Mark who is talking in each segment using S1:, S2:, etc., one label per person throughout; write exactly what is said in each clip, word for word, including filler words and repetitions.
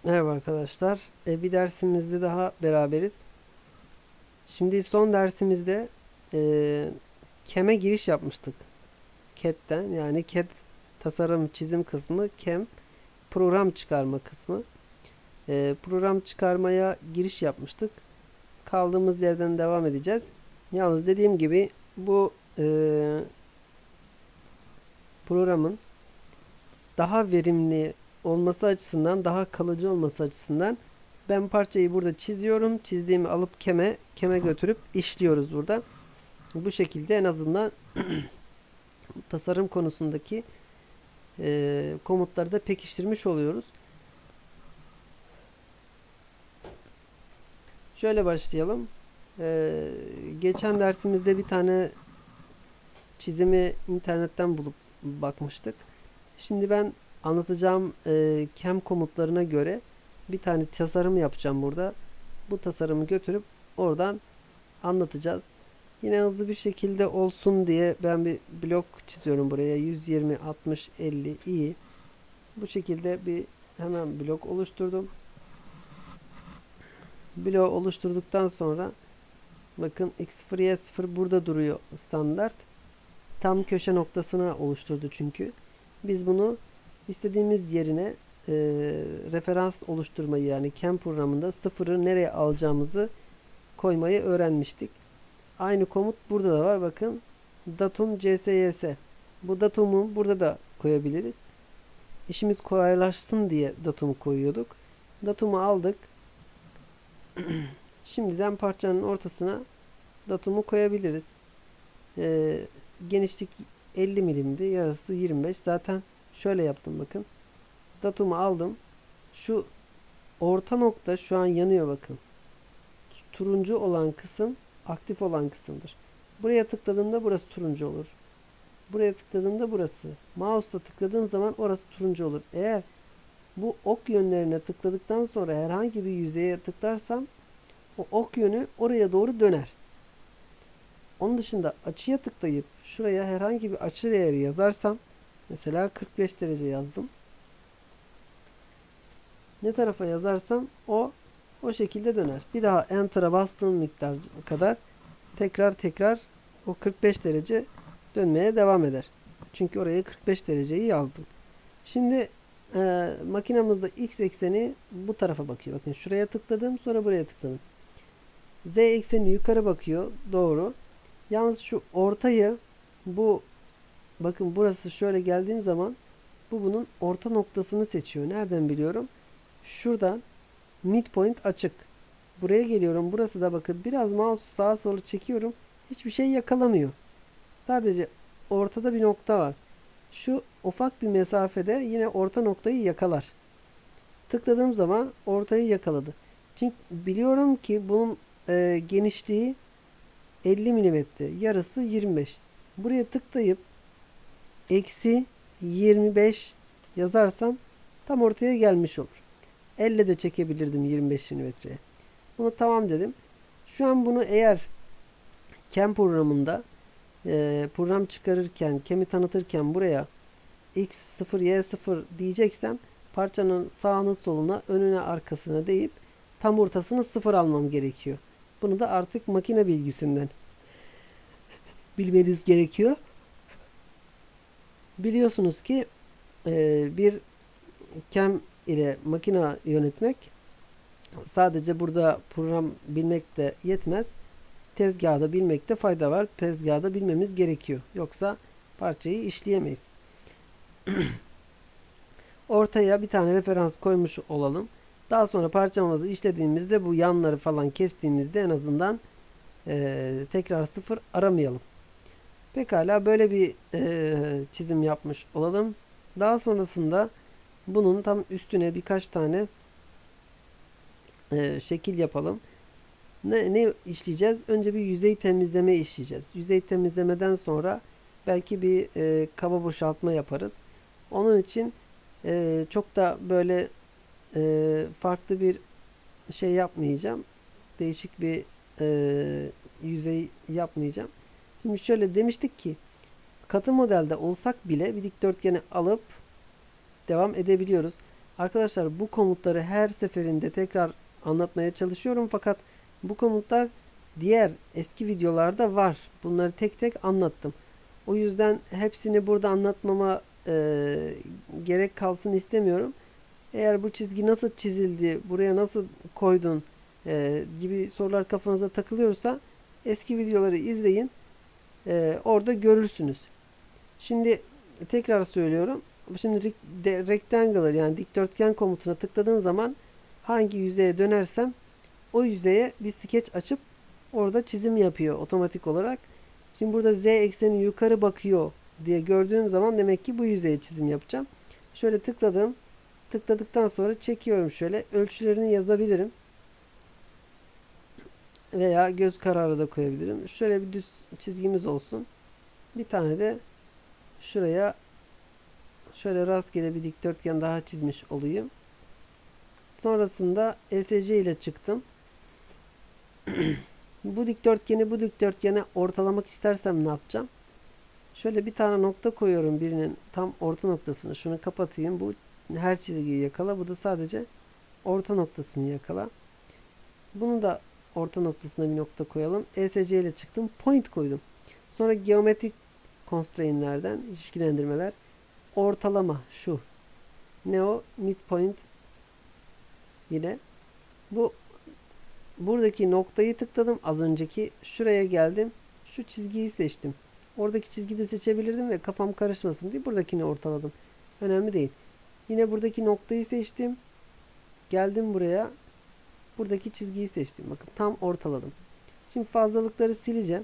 S1: Merhaba arkadaşlar. E, bir dersimizde daha beraberiz. Şimdi son dersimizde e, CAM'e giriş yapmıştık. C A D'den yani C A D tasarım çizim kısmı, CAM program çıkarma kısmı. E, program çıkarmaya giriş yapmıştık. Kaldığımız yerden devam edeceğiz. Yalnız dediğim gibi bu e, programın daha verimli olması açısından, daha kalıcı olması açısından ben parçayı burada çiziyorum. Çizdiğimi alıp keme, keme götürüp işliyoruz burada. Bu şekilde en azından tasarım konusundaki e, komutları da pekiştirmiş oluyoruz. Şöyle başlayalım. E, geçen dersimizde bir tane çizimi internetten bulup bakmıştık. Şimdi ben anlatacağım e, cam komutlarına göre bir tane tasarım yapacağım burada. Bu tasarımı götürüp oradan anlatacağız. Yine hızlı bir şekilde olsun diye ben bir blok çiziyorum buraya. yüz yirmi, altmış, elli iyi. Bu şekilde bir hemen blok oluşturdum. Bloğu oluşturduktan sonra bakın x sıfır y sıfır burada duruyor standart. Tam köşe noktasına oluşturdu çünkü. Biz bunu istediğimiz yerine e, referans oluşturmayı yani CAM programında sıfırı nereye alacağımızı koymayı öğrenmiştik. Aynı komut burada da var. Bakın datum csys. Bu datumu burada da koyabiliriz. İşimiz kolaylaşsın diye datumu koyuyorduk. Datumu aldık. Şimdiden parçanın ortasına datumu koyabiliriz. Ee, genişlik elli milimdi. Yarısı yirmi beş. Zaten şöyle yaptım bakın. Datumu aldım. Şu orta nokta şu an yanıyor bakın. Turuncu olan kısım aktif olan kısımdır. Buraya tıkladığımda burası turuncu olur. Buraya tıkladığımda burası. Mouse'la tıkladığım zaman orası turuncu olur. Eğer bu ok yönlerine tıkladıktan sonra herhangi bir yüzeye tıklarsam o ok yönü oraya doğru döner. Onun dışında açıya tıklayıp şuraya herhangi bir açı değeri yazarsam mesela kırk beş derece yazdım. Ne tarafa yazarsam o o şekilde döner. Bir daha Enter'a bastığım miktar kadar tekrar tekrar o kırk beş derece dönmeye devam eder. Çünkü oraya kırk beş dereceyi yazdım. Şimdi e, makinamızda x ekseni bu tarafa bakıyor. Bakın şuraya tıkladım sonra buraya tıkladım. Z ekseni yukarı bakıyor. Doğru. Yalnız şu ortayı bu bakın burası şöyle geldiğim zaman bu bunun orta noktasını seçiyor. Nereden biliyorum? Şuradan midpoint açık. Buraya geliyorum. Burası da bakın biraz mouse sağa sola çekiyorum. Hiçbir şey yakalamıyor. Sadece ortada bir nokta var. Şu ufak bir mesafede yine orta noktayı yakalar. Tıkladığım zaman ortayı yakaladı. Çünkü biliyorum ki bunun e, genişliği elli milimetre. Yarısı yirmi beş. Buraya tıklayıp eksi yirmi beş yazarsam tam ortaya gelmiş olur. Elle de çekebilirdim yirmi beş milimetreye. Bunu tamam dedim. Şu an bunu eğer CAM programında e, program çıkarırken, CAM'i tanıtırken buraya x sıfır y sıfır diyeceksem parçanın sağına soluna önüne arkasına deyip tam ortasını sıfır almam gerekiyor. Bunu da artık makine bilgisinden bilmeniz gerekiyor. Biliyorsunuz ki e, bir CAM ile makine yönetmek sadece burada program bilmek de yetmez. Tezgahda bilmekte fayda var. Tezgahda bilmemiz gerekiyor. Yoksa parçayı işleyemeyiz. Ortaya bir tane referans koymuş olalım. Daha sonra parçamızı işlediğimizde bu yanları falan kestiğimizde en azından e, tekrar sıfır aramayalım. Pekala böyle bir e, çizim yapmış olalım. Daha sonrasında bunun tam üstüne birkaç tane e, şekil yapalım. Ne, ne işleyeceğiz? Önce bir yüzey temizleme işleyeceğiz. Yüzey temizlemeden sonra belki bir e, kaba boşaltma yaparız. Onun için e, çok da böyle e, farklı bir şey yapmayacağım. Değişik bir e, yüzey yapmayacağım. Şimdi şöyle demiştik ki katı modelde olsak bile bir dikdörtgeni alıp devam edebiliyoruz. Arkadaşlar bu komutları her seferinde tekrar anlatmaya çalışıyorum fakat bu komutlar diğer eski videolarda var. Bunları tek tek anlattım. O yüzden hepsini burada anlatmama e, gerek kalsın istemiyorum. Eğer bu çizgi nasıl çizildi, buraya nasıl koydun e, gibi sorular kafanıza takılıyorsa eski videoları izleyin. E, orada görürsünüz. Şimdi tekrar söylüyorum. Şimdi rectangular yani dikdörtgen komutuna tıkladığım zaman hangi yüzeye dönersem o yüzeye bir skeç açıp orada çizim yapıyor otomatik olarak. Şimdi burada z ekseni yukarı bakıyor diye gördüğüm zaman demek ki bu yüzeye çizim yapacağım. Şöyle tıkladım. Tıkladıktan sonra çekiyorum şöyle. Ölçülerini yazabilirim. Veya göz kararı da koyabilirim. Şöyle bir düz çizgimiz olsun. Bir tane de şuraya şöyle rastgele bir dikdörtgen daha çizmiş olayım. Sonrasında E S C ile çıktım. Bu dikdörtgeni bu dikdörtgene ortalamak istersem ne yapacağım? Şöyle bir tane nokta koyuyorum birinin tam orta noktasını. Şunu kapatayım. Bu her çizgiyi yakala. Bu da sadece orta noktasını yakala. Bunu da orta noktasına bir nokta koyalım. E S C ile çıktım. Point koydum. Sonra geometrik constraint'lerden ilişkilendirmeler. Ortalama şu. Ne o? Midpoint. Yine. Bu buradaki noktayı tıkladım. Az önceki şuraya geldim. Şu çizgiyi seçtim. Oradaki çizgiyi de seçebilirdim de kafam karışmasın diye buradakini ortaladım. Önemli değil. Yine buradaki noktayı seçtim. Geldim buraya. Buradaki çizgiyi seçtim. Bakın tam ortaladım. Şimdi fazlalıkları sileceğim.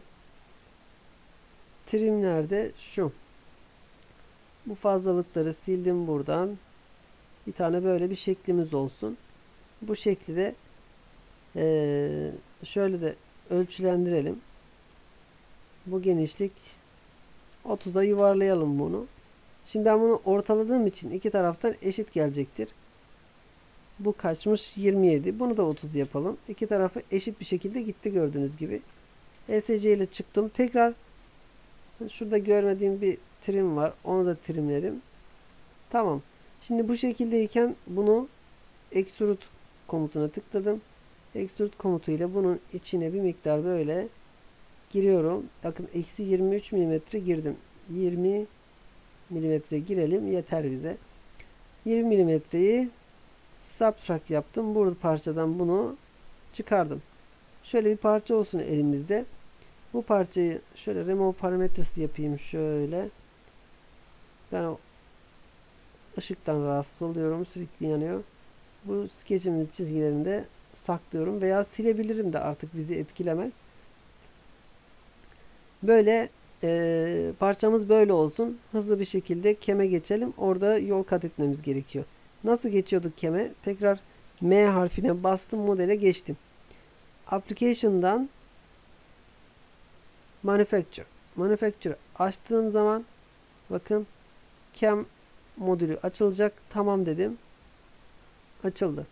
S1: Trim nerede? Şu. Bu fazlalıkları sildim buradan. Bir tane böyle bir şeklimiz olsun. Bu şekli de ee, şöyle de ölçülendirelim. Bu genişlik otuza yuvarlayalım bunu. Şimdi ben bunu ortaladığım için iki taraftan eşit gelecektir. Bu kaçmış? yirmi yedi. Bunu da otuz yapalım. İki tarafı eşit bir şekilde gitti gördüğünüz gibi. E S C ile çıktım. Tekrar şurada görmediğim bir trim var. Onu da trimledim. Tamam. Şimdi bu şekildeyken bunu extrude komutuna tıkladım. Extrude komutu ile bunun içine bir miktar böyle giriyorum. Bakın eksi yirmi üç milimetre girdim. yirmi milimetre girelim. Yeter bize. yirmi milimetreyi subtract yaptım. Burada parçadan bunu çıkardım. Şöyle bir parça olsun elimizde. Bu parçayı şöyle remove parametresi yapayım şöyle. Ben o ışıktan rahatsız oluyorum. Sürekli yanıyor. Bu skecimin çizgilerini de saklıyorum veya silebilirim de artık bizi etkilemez. Böyle e, parçamız böyle olsun. Hızlı bir şekilde keme geçelim. Orada yol kat etmemiz gerekiyor. Nasıl geçiyorduk keme? Tekrar M harfine bastım. Modele geçtim. Application'dan Manufacture. Manufacture açtığım zaman bakın cam modülü açılacak. Tamam dedim. Açıldı.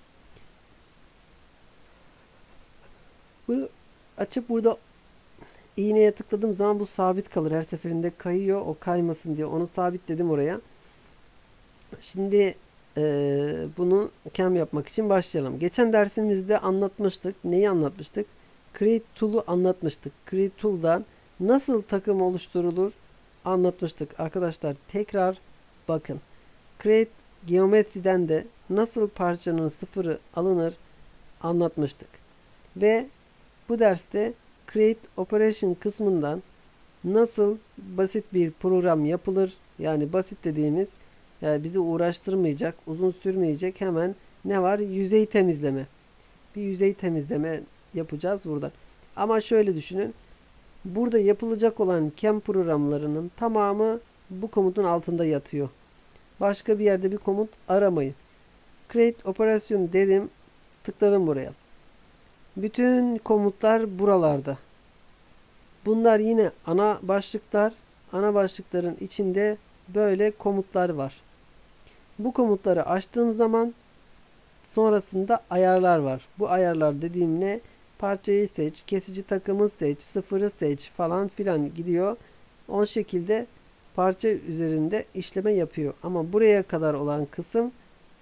S1: Bu açıp burada iğneye tıkladığım zaman bu sabit kalır. Her seferinde kayıyor. O kaymasın diye onu sabitledim oraya. Şimdi e, bunu cam yapmak için başlayalım. Geçen dersimizde anlatmıştık. Neyi anlatmıştık? Create Tool'u anlatmıştık. Create Tool'dan nasıl takım oluşturulur anlatmıştık. Arkadaşlar tekrar bakın. Create Geometry'den de nasıl parçanın sıfırı alınır anlatmıştık. Ve bu derste Create Operation kısmından nasıl basit bir program yapılır, yani basit dediğimiz yani bizi uğraştırmayacak, uzun sürmeyecek hemen ne var? Yüzey temizleme. Bir yüzey temizleme yapacağız burada. Ama şöyle düşünün. Burada yapılacak olan cam programlarının tamamı bu komutun altında yatıyor. Başka bir yerde bir komut aramayın. Create Operation dedim. Tıkladım buraya. Bütün komutlar buralarda. Bunlar yine ana başlıklar. Ana başlıkların içinde böyle komutlar var. Bu komutları açtığım zaman sonrasında ayarlar var. Bu ayarlar dediğim ne? Parçayı seç, kesici takımı seç, sıfırı seç falan filan gidiyor. O şekilde parça üzerinde işleme yapıyor. Ama buraya kadar olan kısım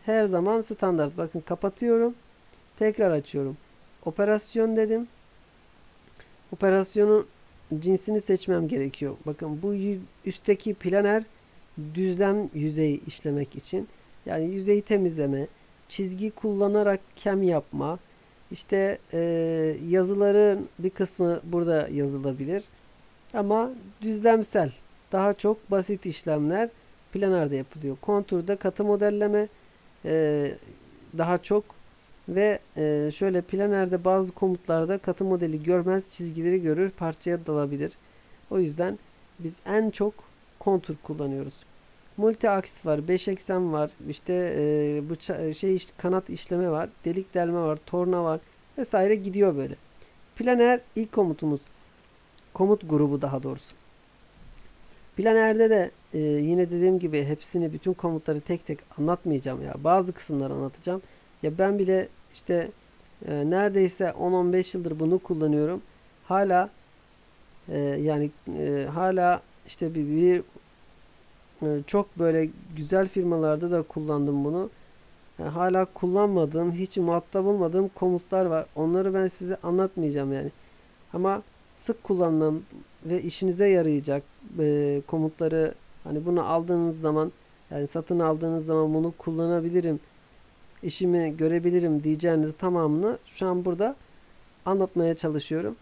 S1: her zaman standart. Bakın kapatıyorum. Tekrar açıyorum. Operasyon dedim. Operasyonun cinsini seçmem gerekiyor. Bakın bu üstteki planer düzlem yüzeyi işlemek için. Yani yüzeyi temizleme, çizgi kullanarak kem yapma, işte e, yazıların bir kısmı burada yazılabilir. Ama düzlemsel, daha çok basit işlemler planerde yapılıyor. Konturda katı modelleme e, daha çok ve e, şöyle planerde bazı komutlarda katı modeli görmez, çizgileri görür, parçaya dalabilir. O yüzden biz en çok kontur kullanıyoruz. Multi aksis var, beş eksen var, işte e, bu şey işte, kanat işleme var, delik delme var, torna var vesaire gidiyor böyle. Planer ilk komutumuz. Komut grubu daha doğrusu. Planerde de e, yine dediğim gibi hepsini, bütün komutları tek tek anlatmayacağım ya. Bazı kısımları anlatacağım. Ya ben bile işte e, neredeyse on on beş yıldır bunu kullanıyorum. Hala e, yani e, hala işte bir, bir e, çok böyle güzel firmalarda da kullandım bunu. Yani hala kullanmadığım, hiç muhatap olmadığım komutlar var. Onları ben size anlatmayacağım yani. Ama sık kullanılan ve işinize yarayacak e, komutları, hani bunu aldığınız zaman, yani satın aldığınız zaman bunu kullanabilirim, işimi görebilirim diyeceğiniz tamamını şu an burada anlatmaya çalışıyorum.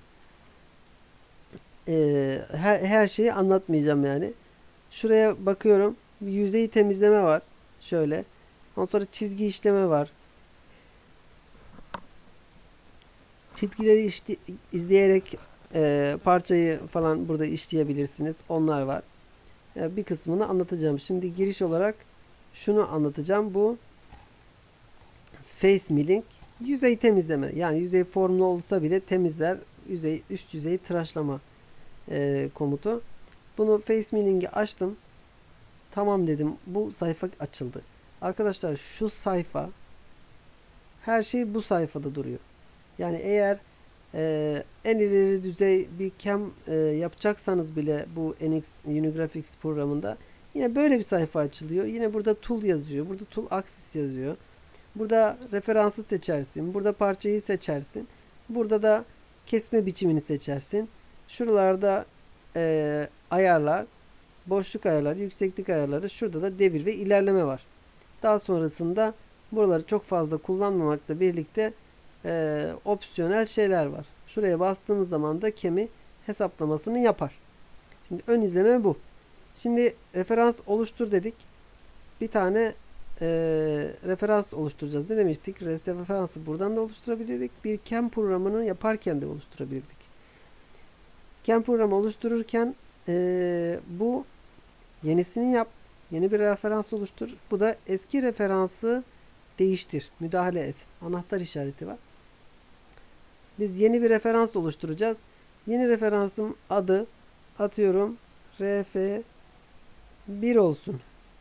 S1: E, her, her şeyi anlatmayacağım yani. Şuraya bakıyorum. Bir yüzeyi temizleme var. Şöyle. Ondan sonra çizgi işleme var. Çizgileri işli, izleyerek e, parçayı falan burada işleyebilirsiniz. Onlar var. E, bir kısmını anlatacağım. Şimdi giriş olarak şunu anlatacağım. Bu face milling, yüzey temizleme. Yani yüzey formlu olsa bile temizler. Yüzey, üst yüzeyi tıraşlama e, komutu. Bunu face milling'i açtım. Tamam dedim. Bu sayfa açıldı. Arkadaşlar şu sayfa, her şey bu sayfada duruyor. Yani eğer e, en ileri düzey bir cam e, yapacaksanız bile bu N X Unigraphics programında yine böyle bir sayfa açılıyor. Yine burada tool yazıyor. Burada tool axis yazıyor. Burada referansı seçersin. Burada parçayı seçersin. Burada da kesme biçimini seçersin. Şuralarda e, ayarlar, boşluk ayarları, yükseklik ayarları. Şurada da devir ve ilerleme var. Daha sonrasında buraları çok fazla kullanmamakla birlikte e, opsiyonel şeyler var. Şuraya bastığımız zaman da kemi hesaplamasını yapar. Şimdi ön izleme bu. Şimdi referans oluştur dedik. Bir tane e, referans oluşturacağız. Ne demiştik? Referansı buradan da oluşturabilirdik. Bir cam programını yaparken de oluşturabilirdik. Cam programı oluştururken e, bu yenisini yap. Yeni bir referans oluştur. Bu da eski referansı değiştir. Müdahale et. Anahtar işareti var. Biz yeni bir referans oluşturacağız. Yeni referansım adı atıyorum R F bir olsun.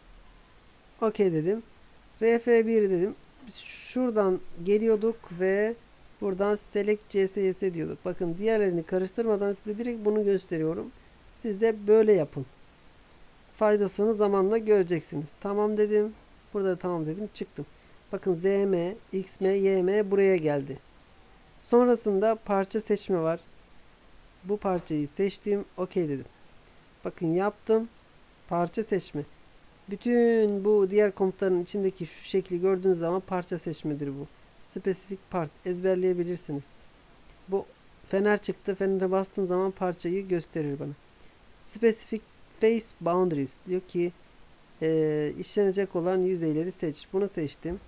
S1: OK dedim. R F bir dedim. Biz şuradan geliyorduk ve buradan select C S S diyorduk. Bakın diğerlerini karıştırmadan size direkt bunu gösteriyorum. Siz de böyle yapın. Faydasını zamanla göreceksiniz. Tamam dedim. Burada tamam dedim. Çıktım. Bakın Z M, X M, Y M buraya geldi. Sonrasında parça seçme var. Bu parçayı seçtim. OK dedim. Bakın yaptım. Parça seçme. Bütün bu diğer komutların içindeki şu şekli gördüğünüz zaman parça seçmedir bu. Specific part. Ezberleyebilirsiniz. Bu fener çıktı. Fenere bastığım zaman parçayı gösterir bana. Specific face boundaries diyor ki e, işlenecek olan yüzeyleri seç. Bunu seçtim.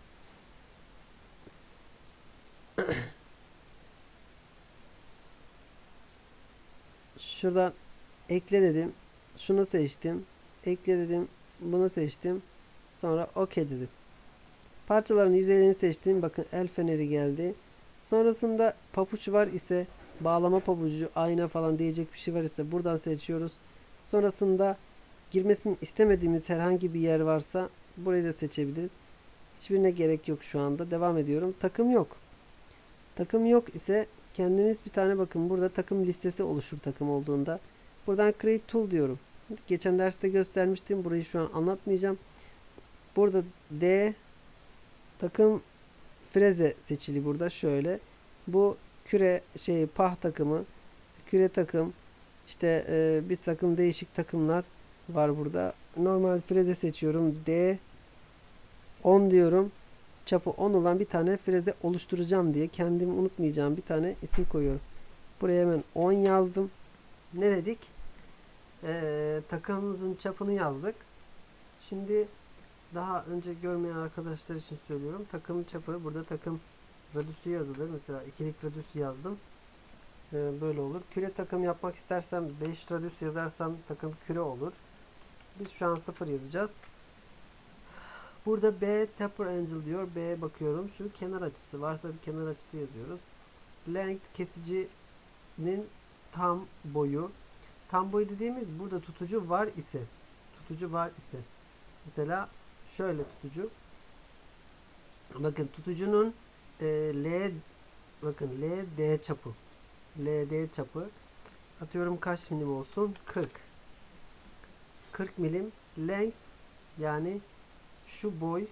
S1: Şuradan ekle dedim. Şunu seçtim. Ekle dedim. Bunu seçtim. Sonra OK dedim. Parçaların yüzeylerini seçtim. Bakın el feneri geldi. Sonrasında papuç var ise, bağlama pabucu, ayna falan diyecek bir şey var ise buradan seçiyoruz. Sonrasında girmesini istemediğimiz herhangi bir yer varsa burayı da seçebiliriz. Hiçbirine gerek yok şu anda. Devam ediyorum. Takım yok. Takım yok ise kendimiz bir tane, bakın burada takım listesi oluşur takım olduğunda. Buradan create tool diyorum. Geçen derste göstermiştim. Burayı şu an anlatmayacağım. Burada D Takım freze seçili burada şöyle. Bu küre şey pah takımı, küre takım, işte e, bir takım değişik takımlar var burada. Normal freze seçiyorum. D on diyorum. Çapı on olan bir tane freze oluşturacağım diye kendimi unutmayacağım bir tane isim koyuyorum. Buraya hemen on yazdım. Ne dedik? Ee, takımımızın çapını yazdık. Şimdi daha önce görmeyen arkadaşlar için söylüyorum. Takım çapı, burada takım radüsü yazılır. Mesela ikilik radüs yazdım. Ee, böyle olur. Küre takım yapmak istersem beş radüs yazarsam takım küre olur. Biz şu an sıfır yazacağız. Burada B taper angle diyor. B'ye bakıyorum. Şu kenar açısı varsa bir kenar açısı yazıyoruz. Length kesicinin tam boyu. Tam boyu dediğimiz burada tutucu var ise. Tutucu var ise. Mesela şöyle tutucu. Bakın tutucunun e, L bakın L D çapı. L D çapı. Atıyorum kaç milim olsun? kırk. kırk milim. Length yani şu boy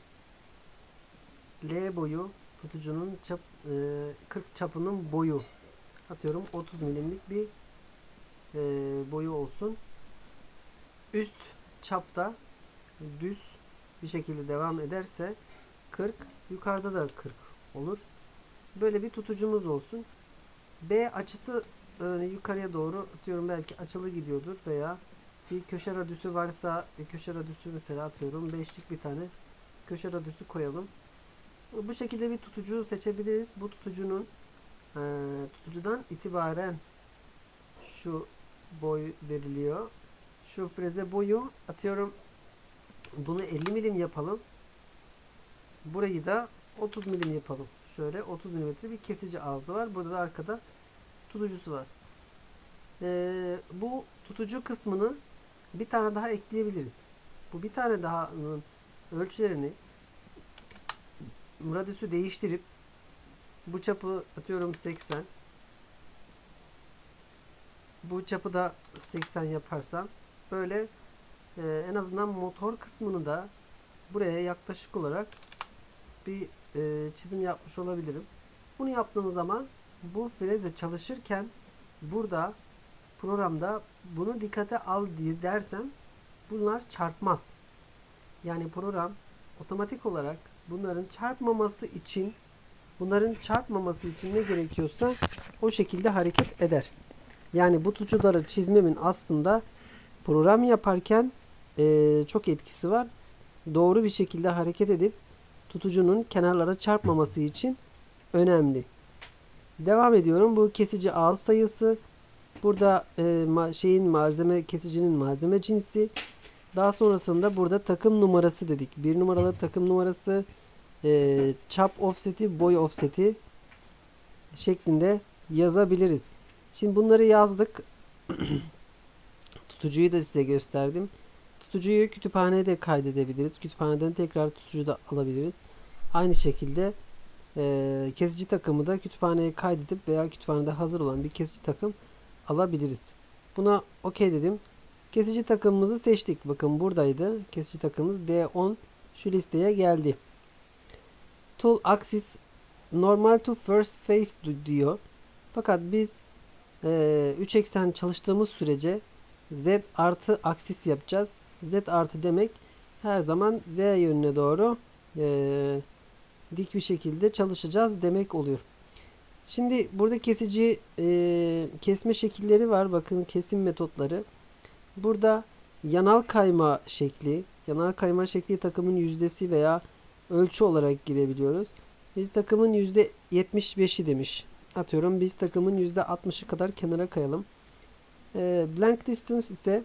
S1: L boyu tutucunun çap, e, kırk çapının boyu. Atıyorum otuz milimlik bir e, boyu olsun. Üst çapta düz bir şekilde devam ederse kırk, yukarıda da kırk olur. Böyle bir tutucumuz olsun. B açısı e, yukarıya doğru atıyorum belki açılı gidiyordur veya bir köşe radüsü varsa e, köşe radüsü mesela atıyorum beşlik bir tane köşe radüsü koyalım. Bu şekilde bir tutucu seçebiliriz. Bu tutucunun e, tutucudan itibaren şu boy veriliyor. Şu freze boyu atıyorum bunu elli milim yapalım. Burayı da otuz milim yapalım. Şöyle otuz milimetre bir kesici ağzı var. Burada da arkada tutucusu var. Ee, bu tutucu kısmını bir tane daha ekleyebiliriz. Bu bir tane dahanın ölçülerini radüsü değiştirip bu çapı atıyorum seksen, bu çapı da seksen yaparsam böyle e, en azından motor kısmını da buraya yaklaşık olarak bir e, çizim yapmış olabilirim. Bunu yaptığım zaman bu freze çalışırken burada programda bunu dikkate al diye dersem bunlar çarpmaz. Yani program otomatik olarak bunların çarpmaması için bunların çarpmaması için ne gerekiyorsa o şekilde hareket eder. Yani bu tutucuları çizmemin aslında program yaparken e, çok etkisi var. Doğru bir şekilde hareket edip tutucunun kenarlara çarpmaması için önemli. Devam ediyorum. Bu kesici ağız sayısı. Burada e, ma şeyin malzeme kesicinin malzeme cinsi. Daha sonrasında burada takım numarası dedik. Bir numaralı takım numarası, e, çap offseti, boy offseti şeklinde yazabiliriz. Şimdi bunları yazdık. Tutucuyu da size gösterdim. Tutucuyu kütüphaneye de kaydedebiliriz. Kütüphaneden tekrar tutucuyu da alabiliriz. Aynı şekilde e, kesici takımı da kütüphaneye kaydedip veya kütüphanede hazır olan bir kesici takım alabiliriz. Buna okey dedim. Kesici takımımızı seçtik. Bakın buradaydı. Kesici takımımız D on şu listeye geldi. Tool axis normal to first face diyor. Fakat biz e, üç eksen çalıştığımız sürece Z artı aksis yapacağız. Z artı demek her zaman Z yönüne doğru e, dik bir şekilde çalışacağız demek oluyor. Şimdi burada kesici e, kesme şekilleri var. Bakın kesim metotları. Burada yanal kayma şekli, yanal kayma şekli takımın yüzdesi veya ölçü olarak girebiliyoruz. Biz takımın yüzde yetmiş beşi demiş. Atıyorum biz takımın yüzde altmışı kadar kenara kayalım. E, blank distance ise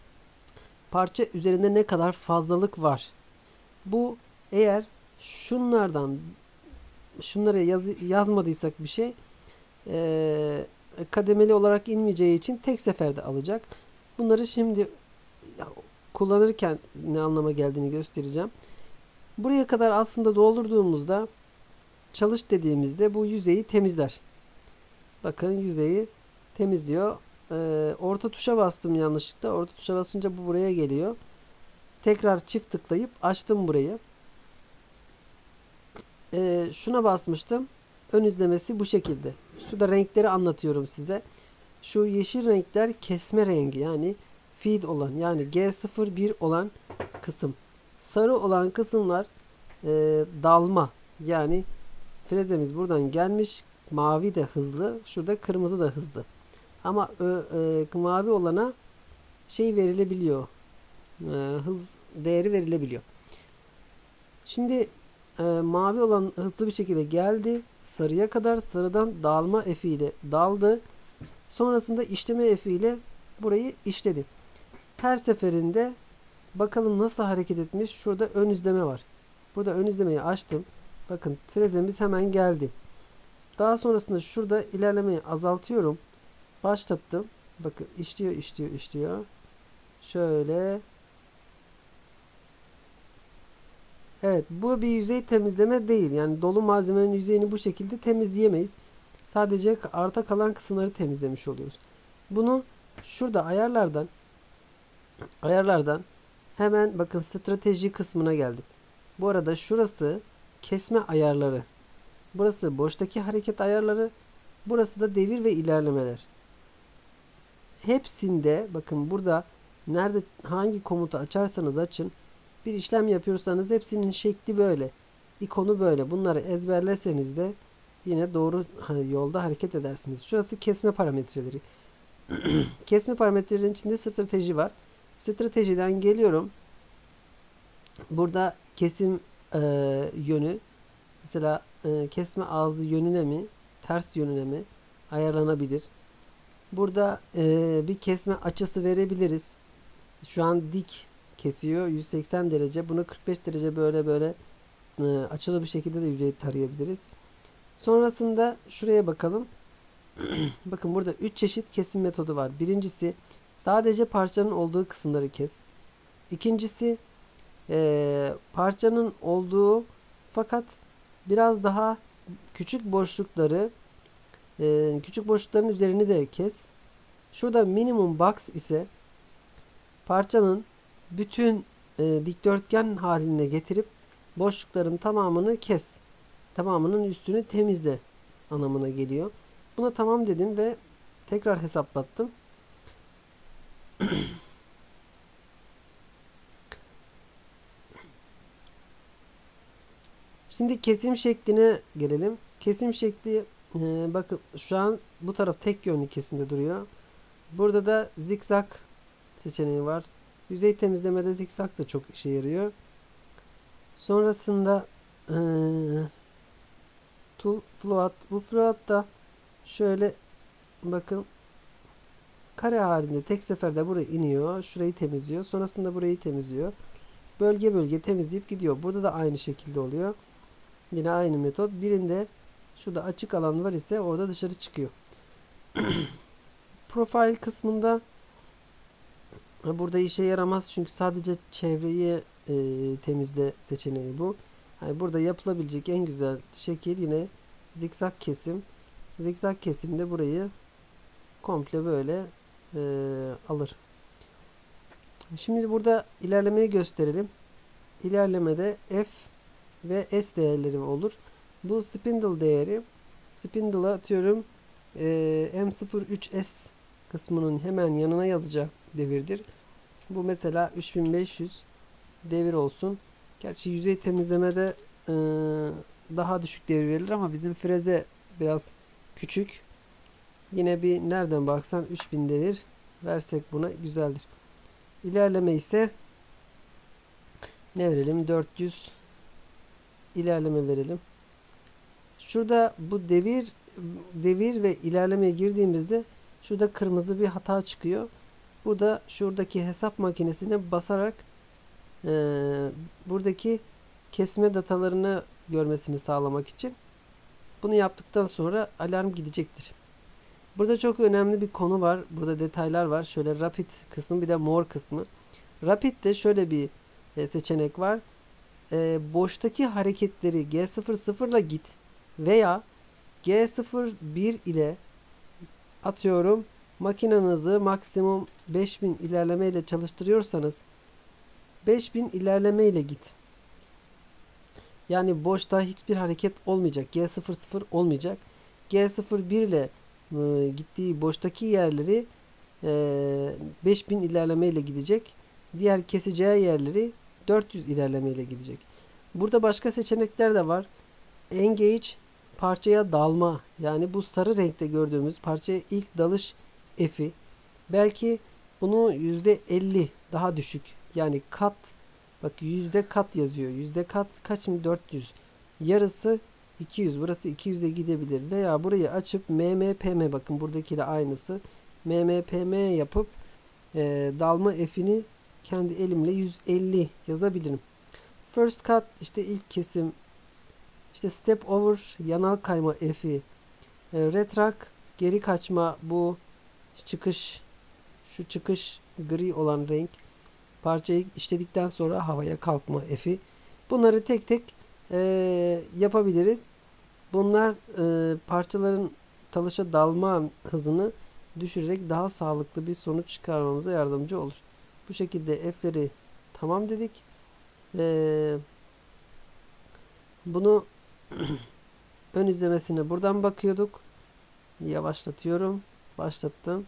S1: parça üzerinde ne kadar fazlalık var. Bu eğer şunlardan şunlara yaz, yazmadıysak bir şey e, kademeli olarak inmeyeceği için tek seferde alacak. Bunları şimdi kullanırken ne anlama geldiğini göstereceğim. Buraya kadar aslında doldurduğumuzda çalış dediğimizde bu yüzeyi temizler. Bakın yüzeyi temizliyor. Ee, orta tuşa bastım yanlışlıkla. Orta tuşa basınca bu buraya geliyor. Tekrar çift tıklayıp açtım burayı. e, şuna basmıştım. Ön izlemesi bu şekilde. Şurada renkleri anlatıyorum size. Şu yeşil renkler kesme rengi, yani feed olan, yani G sıfır bir olan kısım. Sarı olan kısımlar e, dalma, yani frezemiz buradan gelmiş. Mavi de hızlı. Şurada kırmızı da hızlı. Ama ö, e, mavi olana şey verilebiliyor. E, hız değeri verilebiliyor. Şimdi e, mavi olan hızlı bir şekilde geldi. Sarıya kadar, sarıdan dağılma F ile daldı. Sonrasında işleme F ile burayı işledi. Her seferinde bakalım nasıl hareket etmiş. Şurada ön izleme var. Burada ön izlemeyi açtım. Bakın frezemiz hemen geldi. Daha sonrasında şurada ilerlemeyi azaltıyorum. Başlattım. Bakın işliyor, işliyor, işliyor. Şöyle. Evet, bu bir yüzey temizleme değil. Yani dolu malzemenin yüzeyini bu şekilde temizleyemeyiz. Sadece arta kalan kısımları temizlemiş oluyoruz. Bunu şurada ayarlardan ayarlardan hemen bakın strateji kısmına geldim. Bu arada şurası kesme ayarları. Burası boştaki hareket ayarları. Burası da devir ve ilerlemeler. Hepsinde bakın burada nerede hangi komutu açarsanız açın, bir işlem yapıyorsanız hepsinin şekli böyle. İkonu böyle. Bunları ezberlerseniz de yine doğru yolda hareket edersiniz. Şurası kesme parametreleri. Kesme parametrelerin içinde strateji var. Stratejiden geliyorum. Burada kesim e, yönü, mesela e, kesme ağzı yönüne mi, ters yönüne mi ayarlanabilir. Burada e, bir kesme açısı verebiliriz. Şu an dik kesiyor yüz seksen derece. Bunu kırk beş derece böyle böyle e, açılı bir şekilde de yüzeyi tarayabiliriz. Sonrasında şuraya bakalım. Bakın burada üç çeşit kesim metodu var. Birincisi sadece parçanın olduğu kısımları kes. İkincisi e, parçanın olduğu fakat biraz daha küçük boşlukları, e, küçük boşlukların üzerini de kes. Şurada minimum box ise parçanın bütün e, dikdörtgen haline getirip boşlukların tamamını kes. Tamamının üstünü temizle anlamına geliyor. Buna tamam dedim ve tekrar hesaplattım. Şimdi kesim şekline gelelim. Kesim şekli e, bakın şu an bu taraf tek yönlü kesimde duruyor. Burada da zikzak seçeneği var. Yüzey temizlemede zikzak da çok işe yarıyor. Sonrasında e, tool float. Bu float da şöyle bakın kare halinde tek seferde buraya iniyor. Şurayı temizliyor. Sonrasında burayı temizliyor. Bölge bölge temizleyip gidiyor. Burada da aynı şekilde oluyor. Yine aynı metot. Birinde şurada açık alan var ise orada dışarı çıkıyor. Profile kısmında burada işe yaramaz çünkü sadece çevreyi e, temizle seçeneği bu. Yani burada yapılabilecek en güzel şekil yine zikzak kesim. Zikzak kesimde burayı komple böyle e, alır. Şimdi burada ilerlemeyi gösterelim. İlerlemede F ve S değerleri olur. Bu spindle değeri, spindle'a atıyorum e, M sıfır üç S kısmının hemen yanına yazacak devirdir. Bu mesela üç bin beş yüz devir olsun. Gerçi yüzey temizlemede e, daha düşük devir verilir ama bizim freze biraz küçük. Yine bir nereden baksan üç bin devir versek buna güzeldir. İlerleme ise ne verelim? dört yüz ilerleme verelim. Şurada bu devir devir ve ilerlemeye girdiğimizde şurada kırmızı bir hata çıkıyor. Bu da şuradaki hesap makinesine basarak e, buradaki kesme datalarını görmesini sağlamak için. Bunu yaptıktan sonra alarm gidecektir. Burada çok önemli bir konu var. Burada detaylar var. Şöyle rapid kısmı bir de more kısmı. Rapid'de şöyle bir e, seçenek var. E, boştaki hareketleri G sıfır sıfır ile git veya G sıfır bir ile atıyorum makinenizi maksimum beş bin ilerleme ile çalıştırıyorsanız beş bin ilerleme ile git. Yani boşta hiçbir hareket olmayacak. G sıfır sıfır olmayacak. G sıfır bir ile e, gittiği boştaki yerleri e, beş bin ilerlemeyle gidecek. Diğer keseceği yerleri dört yüz ilerlemeyle gidecek. Burada başka seçenekler de var. Engage parçaya dalma. Yani bu sarı renkte gördüğümüz parçaya ilk dalış F'i. Belki bunu yüzde elli daha düşük. Yani kat, bak yüzde kat yazıyor. Yüzde kat kaç mı? dört yüz. Yarısı iki yüz. Burası iki yüze gidebilir. Veya burayı açıp M M P M, bakın buradakiyle aynısı. M M P M yapıp e, dalma F'ini kendi elimle yüz elli yazabilirim. First cut işte ilk kesim. İşte step over yanal kayma F'i. E, retract geri kaçma, bu çıkış, şu çıkış gri olan renk. Parçayı işledikten sonra havaya kalkma F'i. Bunları tek tek e, yapabiliriz. Bunlar e, parçaların talışa dalma hızını düşürerek daha sağlıklı bir sonuç çıkarmamıza yardımcı olur. Bu şekilde F'leri tamam dedik. E, bunu ön izlemesine buradan bakıyorduk. Yavaşlatıyorum. Başlattım.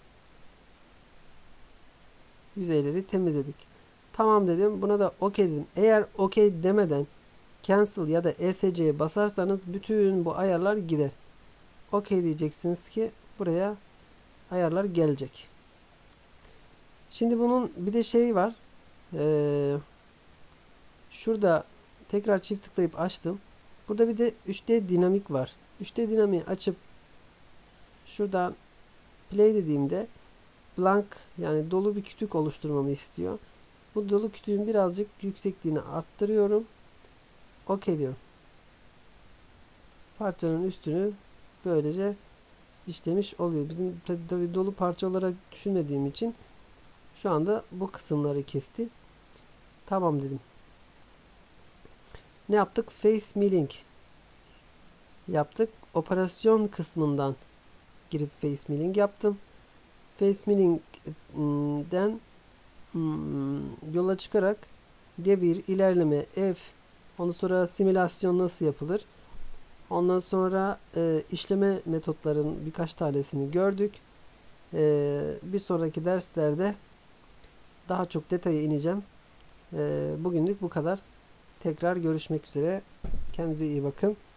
S1: Yüzeyleri temizledik. Tamam dedim. Buna da OK dedim. Eğer OK demeden cancel ya da E S C'ye basarsanız bütün bu ayarlar gider. OK diyeceksiniz ki buraya ayarlar gelecek. Şimdi bunun bir de şey var. Ee, şurada tekrar çift tıklayıp açtım. Burada bir de üç D dinamik var. üç D dinamiği açıp şuradan play dediğimde blank, yani dolu bir kütük oluşturmamı istiyor. Bu dolu kütüğün birazcık yüksekliğini arttırıyorum. OK diyorum. Parçanın üstünü böylece işlemiş oluyor. Bizim tabi dolu parça olarak düşünmediğim için şu anda bu kısımları kesti. Tamam dedim. Ne yaptık? Face milling yaptık. Operasyon kısmından girip face milling yaptım. Face milling'den hmm, yola çıkarak devir, ilerleme, F, ondan sonra simülasyon nasıl yapılır? Ondan sonra e, işleme metotların birkaç tanesini gördük. E, bir sonraki derslerde daha çok detaya ineceğim. E, bugünlük bu kadar. Tekrar görüşmek üzere. Kendinize iyi bakın.